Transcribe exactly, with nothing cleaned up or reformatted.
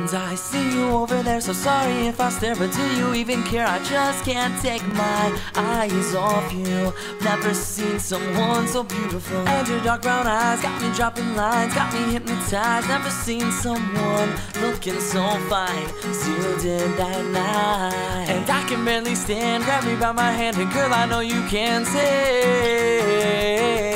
I see you over there, so sorry if I stare, but do you even care? I just can't take my eyes off you. Never seen someone so beautiful, and your dark brown eyes got me dropping lines, got me hypnotized. Never seen someone looking so fine as you did that night. And I can barely stand, grab me by my hand, and girl, I know you can say